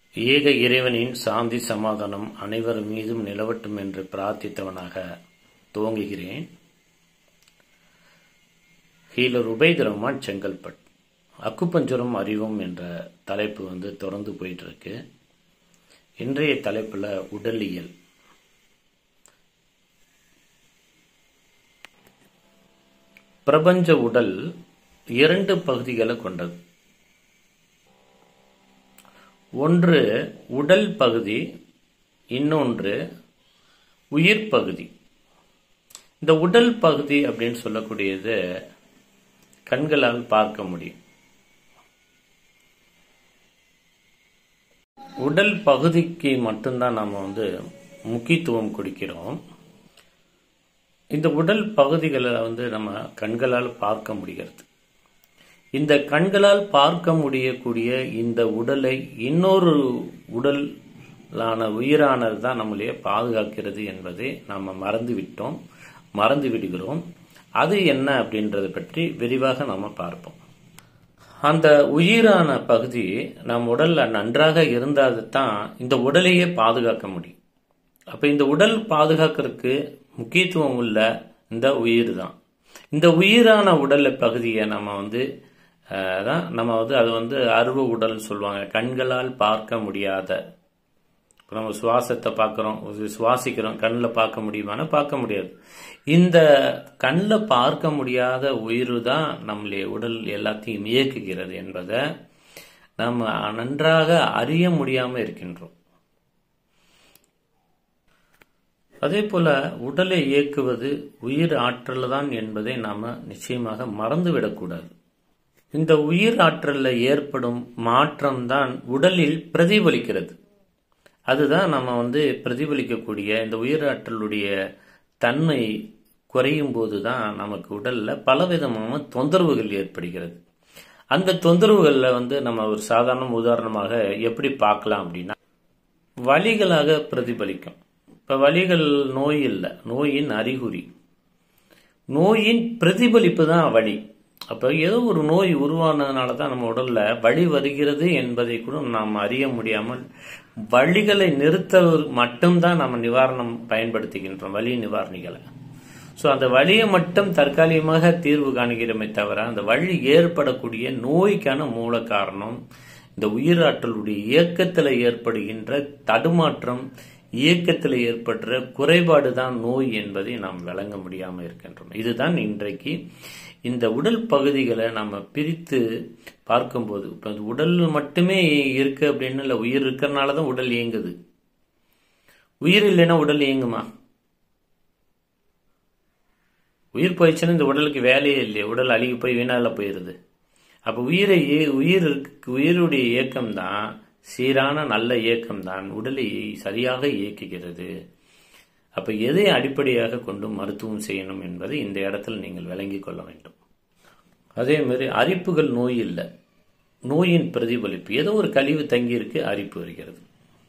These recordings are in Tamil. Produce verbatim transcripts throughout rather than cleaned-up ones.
ஏக இறைவனின் சாந்தி சமாதானம் அனைவர் மீதும் நிலவட்டும் என்று பிரார்த்தித்தவனாக துவங்குகிறேன். ஹீலர் உபைத் ரஹ்மான், செங்கல்பட். அக்குபஞ்சரும் அறிவும் என்ற தலைப்பு வந்து தொடர்ந்து போயிட்டு இருக்கு. இன்றைய தலைப்புல உடலியல். பிரபஞ்ச உடல் இரண்டு பகுதிகளை கொண்டது. ஒன்று உடல் பகுதி, இன்னொன்று உயிர் பகுதி. இந்த உடல் பகுதி அப்படின்னு சொல்லக்கூடியது கண்களால் பார்க்க முடியும். உடல் பகுதிக்கு மட்டும்தான் நாம் வந்து முக்கியத்துவம் கொடுக்கிறோம். இந்த உடல் பகுதிகளை வந்து நம்ம கண்களால் பார்க்க முடிகிறது. இந்த கண்களால் பார்க்க முடியக்கூடிய இந்த உடலை இன்னொரு உடலான உயிரானது தான் நம்மளையே பாதுகாக்கிறது என்பதை நாம் மறந்து விட்டோம், மறந்து விடுகிறோம். அது என்ன அப்படின்றத பற்றி விரிவாக நாம் பார்ப்போம். அந்த உயிரான பகுதி நம் உடல்ல நன்றாக இருந்தால் தான் இந்த உடலையே பாதுகாக்க முடியும். அப்ப இந்த உடல் பாதுகாக்கிறதுக்கு முக்கியத்துவம் உள்ள இந்த உயிர் தான். இந்த உயிரான உடல் பகுதியை நம்ம வந்து தான் நம்ம வந்து அது வந்து அருவ உடல் சொல்லுவாங்க. கண்களால் பார்க்க முடியாத, நம்ம சுவாசத்தை பார்க்கிறோம், சுவாசிக்கிறோம், கண்ணில் பார்க்க முடியுமானா பார்க்க முடியாது. இந்த கண்ணில் பார்க்க முடியாத உயிர் தான் நம்மளுடைய உடல் எல்லாத்தையும் இயக்குகிறது என்பதை நம்ம நன்றாக அறிய முடியாம இருக்கின்றோம். அதே போல உடலை இயக்குவது உயிர் ஆற்றல் தான் என்பதை நாம நிச்சயமாக மறந்துவிடக்கூடாது. இந்த உயிர் ஆற்றல்ல ஏற்படும் மாற்றம் தான் உடலில் பிரதிபலிக்கிறது. அதுதான் நம்ம வந்து பிரதிபலிக்கக்கூடிய இந்த உயிர் ஆற்றலுடைய தன்மை குறையும் போதுதான் நமக்கு உடல்ல பலவிதமான தொந்தரவுகள் ஏற்படுகிறது. அந்த தொந்தரவுகள்ல வந்து நம்ம ஒரு சாதாரண உதாரணமாக எப்படி பார்க்கலாம் அப்படின்னா, வலிகளாக பிரதிபலிக்கும். இப்ப வலிகள் நோய் இல்லை, நோயின் அறிகுறி. நோயின் பிரதிபலிப்பு தான் வலி. அப்ப ஏதோ ஒரு நோய் உருவானதுனால தான் நம்ம உடல்ல வலி வருகிறது என்பதை கூட நாம் அறிய முடியாமல் வலிகளை நிறுத்த மட்டும்தான் நம்ம நிவாரணம் பயன்படுத்துகின்றோம், வலி நிவாரணிகளை. ஸோ அந்த வலியை மட்டும் தற்காலிகமாக தீர்வு காணுகிறோமே தவிர அந்த வலி ஏற்படக்கூடிய நோய்க்கான மூல காரணம் இந்த உயிராற்றலுடைய இயக்கத்தில் ஏற்படுகின்ற தடுமாற்றம், இயக்கத்தில் ஏற்படுற குறைபாடு தான் நோய் என்பதை நாம் விளங்க முடியாமல் இருக்கின்றோம். இதுதான் இன்றைக்கு இந்த உடல் பகுதிகளை நம்ம பிரித்து பார்க்கும்போது, இப்போ உடல் மட்டுமே இருக்கு அப்படின்னு இல்லை, உயிர் இருக்கிறனால தான் உடல் இயங்குது. உயிர் இல்லைன்னா உடல் இயங்குமா? உயிர் போயிடுச்சுன்னா இந்த உடலுக்கு வேலையே இல்லையே, உடல் அழுகி போய் வீணால போயிருது. அப்போ உயிரை உயிர் உயிருடைய இயக்கம் தான், சீரான நல்ல இயக்கம் தான் உடலை சரியாக இயக்குகிறது. அப்ப எதை அடிப்படையாக கொண்டு மருத்துவம் செய்யணும் என்பதை இந்த இடத்துல நீங்கள் விளங்கிக் கொள்ள வேண்டும். அதே மாதிரி அரிப்புகள் நோய் இல்லை, நோயின் பிரதிபலிப்பு. ஏதோ ஒரு கழிவு தங்கி இருக்கு, அரிப்பு வருகிறது.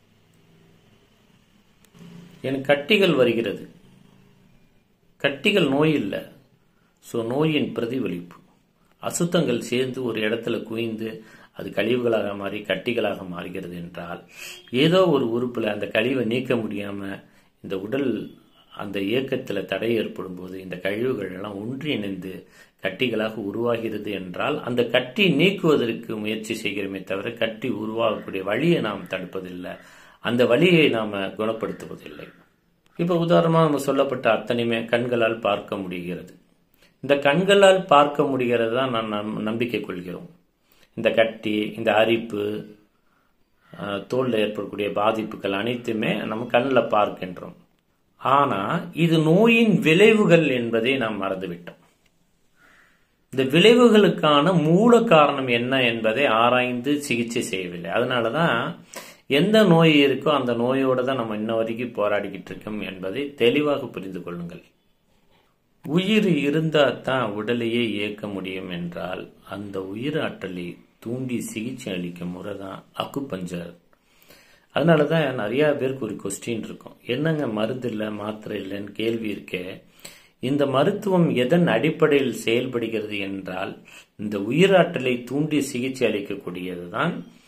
எனக்கு கட்டிகள் வருகிறது, கட்டிகள் நோய் இல்லை, ஸோ நோயின் பிரதிபலிப்பு. அசுத்தங்கள் சேர்ந்து ஒரு இடத்துல குவிந்து அது கழிவுகளாக மாறி கட்டிகளாக மாறுகிறது என்றால் ஏதோ ஒரு உறுப்புல அந்த கழிவை நீக்க முடியாம இந்த உடல் அந்த இயக்கத்தில் தடை ஏற்படும் போது இந்த கழிவுகள் எல்லாம் ஒன்றிணைந்து கட்டிகளாக உருவாகிறது என்றால் அந்த கட்டி நீக்குவதற்கு முயற்சி செய்கிறோமே தவிர கட்டி உருவாகக்கூடிய வழியை நாம் தடுப்பதில்லை, அந்த வழியை நாம குணப்படுத்துவதில்லை. இப்ப உதாரணமா நம்ம சொல்லப்பட்ட அத்தனையுமே கண்களால் பார்க்க முடிகிறது. இந்த கண்களால் பார்க்க முடிகிறது தான் நான் நம்பிக்கை கொள்கிறோம். இந்த கட்டி, இந்த அரிப்பு, தோல்ல ஏற்படக்கூடிய பாதிப்புகள் அனைத்துமே நம்ம கண்ணில் பார்க்கின்றோம். ஆனா இது நோயின் விளைவுகள் என்பதை நாம் மறந்துவிட்டோம். இந்த விளைவுகளுக்கான மூல காரணம் என்ன என்பதை ஆராய்ந்து சிகிச்சை செய்யவில்லை. அதனாலதான் எந்த நோய் இருக்கோ அந்த நோயோட தான் நம்ம இன்ன வரைக்கும் போராடிக்கிட்டு இருக்கோம் என்பதை தெளிவாக புரிந்து கொள்ளுங்கள். உயிர் இருந்தா தான் உடலையே இயக்க முடியும் என்றால் அந்த உயிர் ஆற்றலை தூண்டி சிகிச்சை அளிக்கும் முறை தான் அக்குபஞ்சர். அதனாலதான் நிறைய பேருக்கு ஒரு கொஸ்டின் இருக்கும், என்னங்க மருந்து இல்லை மாத்திரை இல்லைன்னு கேள்வி இருக்கே. இந்த மருத்துவம் எதன் அடிப்படையில் செயல்படுகிறது என்றால் இந்த உயிராற்றலை தூண்டி சிகிச்சை அளிக்கக்கூடியதுதான்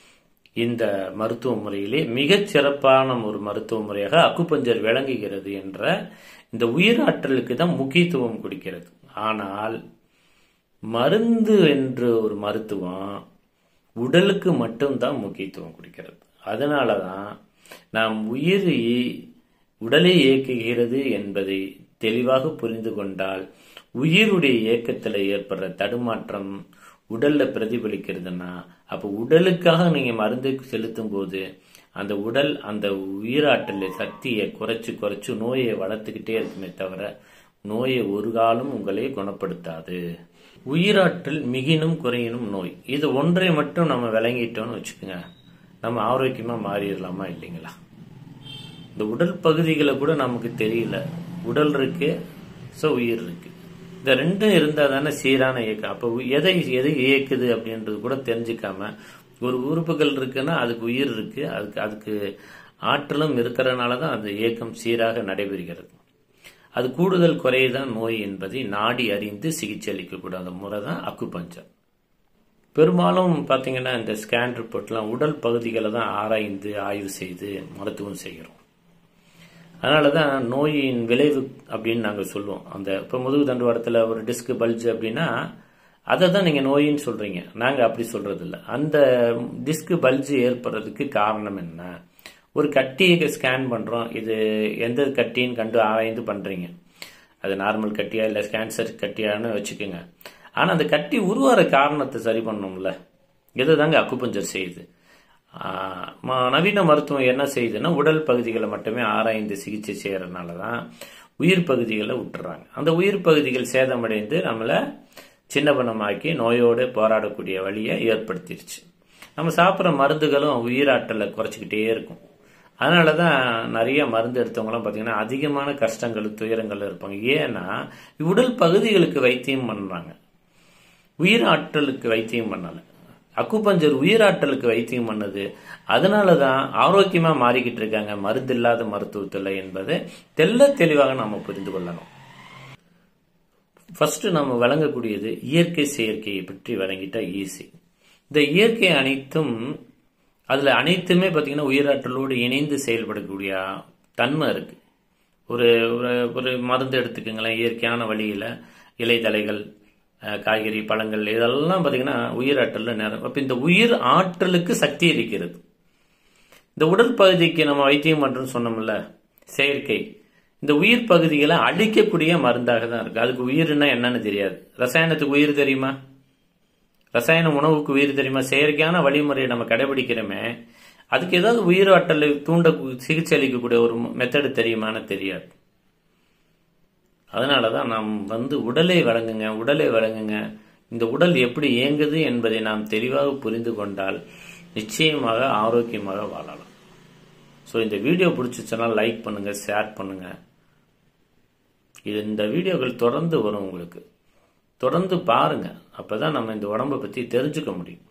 இந்த மருத்துவ முறையிலே மிகச் சிறப்பான ஒரு மருத்துவ முறையாக அக்குபஞ்சர் விளங்குகிறது என்ற இந்த உயிராற்றலுக்கு தான் முக்கியத்துவம் கொடுக்கிறது. ஆனால் மருந்து என்ற ஒரு மருத்துவம் உடலுக்கு மட்டும்தான் முக்கியத்துவம் கொடுக்கிறது. அதனால தான் நாம் உயிரை உடலை இயக்குகிறது என்பதை தெளிவாக புரிந்து கொண்டால் உயிருடைய இயக்கத்தில் ஏற்படுற தடுமாற்றம் உடல்ல பிரதிபலிக்கிறதுனா அப்போ உடலுக்காக நீங்க மருந்து செலுத்தும் போது அந்த உடல் அந்த உயிராற்றலை சக்தியை குறைச்சு குறைச்சு நோயை வளர்த்துக்கிட்டே இருக்குமே தவிர நோயை ஒரு காலம் உங்களை குணப்படுத்தாது. உயிராற்றல் மிகினும் குறையினும் நோய், இது ஒன்றை மட்டும் நம்ம விளங்கிட்டோம்னு வச்சுக்கோங்க, நம்ம ஆரோக்கியமா மாறிடலாமா இல்லைங்களா? இந்த உடல் பகுதிகளை கூட நமக்கு தெரியல, உடல் இருக்கு ஸோ உயிர் இருக்கு, இந்த ரெண்டும் இருந்தா தானே சீரான இயக்கம். அப்போ எதை எதை இயக்குது அப்படின்றது கூட தெரிஞ்சுக்காம ஒரு உறுப்புகள் இருக்குன்னா அதுக்கு உயிர் இருக்கு, அதுக்கு அதுக்கு ஆற்றலும் இருக்கிறதுனால தான் அந்த இயக்கம் சீராக நடைபெறுகிறது. அது கூடுதல் குறையதான் நோய் என்பதை நாடி அறிந்து சிகிச்சை அளிக்கக்கூடாத முறை தான் அக்குபஞ்சர். பெரும்பாலும் பார்த்தீங்கன்னா இந்த ஸ்கேன் ரிப்போர்ட்லாம் உடல் பகுதிகளை தான் ஆராய்ந்து ஆய்வு செய்து மருத்துவம் செய்கிறோம். அதனால தான் நோயின் விளைவு அப்படின்னு நாங்கள் சொல்லுவோம். அந்த இப்போ முதுகு தண்டுவாரத்தில் ஒரு டிஸ்க் பல்ஜ் அப்படின்னா அதை தான் நீங்கள் நோயின்னு சொல்கிறீங்க, நாங்கள் அப்படி சொல்கிறது இல்லை. அந்த டிஸ்க் பல்ஜ் ஏற்படுறதுக்கு காரணம் என்ன? ஒரு கட்டியை ஸ்கேன் பண்ணுறோம், இது எந்த கட்டின்னு கண்டு ஆராய்ந்து பண்ணுறீங்க, அது நார்மல் கட்டியா இல்லை கேன்சர் கட்டியான்னு வச்சுக்கோங்க. ஆனால் அந்த கட்டி உருவாகிற காரணத்தை சரி பண்ணணும்ல, இதை தாங்க அக்குபஞ்சர் செய்யுது. நவீன மருத்துவம் என்ன செய்யுதுன்னா உடல் பகுதிகளை மட்டுமே ஆராய்ந்து சிகிச்சை செய்யறதுனால தான் உயிர் பகுதிகளை விட்டுறாங்க. அந்த உயிர் பகுதிகள் சேதமடைந்து நம்மளை சின்ன பண்ணமாக்கி நோயோடு போராடக்கூடிய வழியை ஏற்படுத்திடுச்சு. நம்ம சாப்பிட்ற மருந்துகளும் உயிராற்றலை குறைச்சிக்கிட்டே இருக்கும். அதனால தான் நிறைய மருந்து எடுத்தவங்களாம் பார்த்தீங்கன்னா அதிகமான கஷ்டங்கள் துயரங்கள் இருப்பாங்க. ஏன்னா உடல் பகுதிகளுக்கு வைத்தியம் பண்ணுறாங்க, உயிராற்றலுக்கு வைத்தியம் பண்ணல. அக்குபஞ்சர் உயிராற்றலுக்கு வைத்தியம் பண்ணது, அதனால தான் ஆரோக்கியமா மாறிக்கிட்டு இருக்காங்க மருந்து இல்லாத மருத்துவத்தில் என்பதை தெல்ல தெளிவாக நாம புரிந்து கொள்ளணும். ஃபர்ஸ்ட் நம்ம வழங்கக்கூடியது இயற்கை செயற்கையை பற்றி வழங்கிட்டா ஈஸி. இந்த இயற்கை அனைத்தும் அதுல அனைத்துமே பார்த்தீங்கன்னா உயிராற்றலோடு இணைந்து செயல்படக்கூடிய தன்மை இருக்கு. ஒரு ஒரு மருந்து எடுத்துக்கங்களேன், இயற்கையான வழியில இலைதலைகள், காய்கறி, பழங்கள் இதெல்லாம் பார்த்தீங்கன்னா உயிராற்றல் நேரம். அப்போ இந்த உயிர் ஆற்றலுக்கு சக்தி இருக்கிறது. இந்த உடல் பகுதிக்கு நம்ம வைத்தியம் பண்றோம்னு சொன்னோம்ல செயற்கை, இந்த உயிர் பகுதிகளை அழிக்கக்கூடிய மருந்தாக தான் இருக்கு. அதுக்கு உயிர்னா என்னன்னு தெரியாது. ரசாயனத்துக்கு உயிர் தெரியுமா? ரசாயன உணவுக்கு உயிர் தெரியுமா? செயற்கையான வழிமுறையை நம்ம கடைபிடிக்கிறோமே, அதுக்கு ஏதாவது உயிர் ஆற்றலை தூண்ட சிகிச்சை அளிக்கக்கூடிய ஒரு மெத்தடு தெரியுமான்னு தெரியாது. அதனாலதான் நாம் வந்து உடலை வழங்குங்க உடலை வழங்குங்க இந்த உடல் எப்படி இயங்குது என்பதை நாம் தெளிவாக புரிந்து கொண்டால் நிச்சயமாக ஆரோக்கியமாக வாழலாம். ஸோ இந்த வீடியோ பிடிச்சிச்சுன்னா லைக் பண்ணுங்க, ஷேர் பண்ணுங்க. இது இந்த வீடியோக்கள் தொடர்ந்து வரும், உங்களுக்கு தொடர்ந்து பாருங்க, அப்பதான் நம்ம இந்த உடம்பை பத்தி தெரிஞ்சுக்க முடியும்.